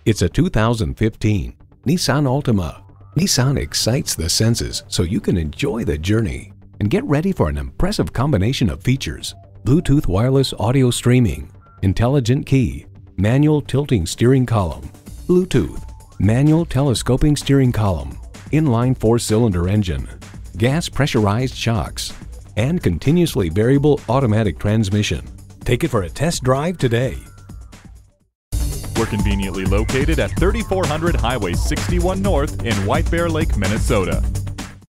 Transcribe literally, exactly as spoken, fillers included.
It's a two thousand fifteen Nissan Altima. Nissan excites the senses so you can enjoy the journey. And get ready for an impressive combination of features: Bluetooth wireless audio streaming, intelligent key, manual tilting steering column, Bluetooth, manual telescoping steering column, inline four-cylinder engine, gas pressurized shocks, and continuously variable automatic transmission. Take it for a test drive today. We're conveniently located at thirty-four hundred Highway sixty-one North in White Bear Lake, Minnesota.